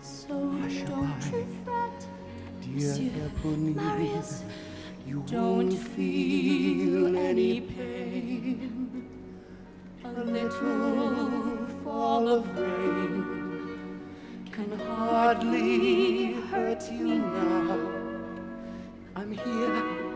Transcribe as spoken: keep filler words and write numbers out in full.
So don't you fret, Monsieur Marius, you don't feel any pain. A little fall of rain can hardly hurt you now. I'm here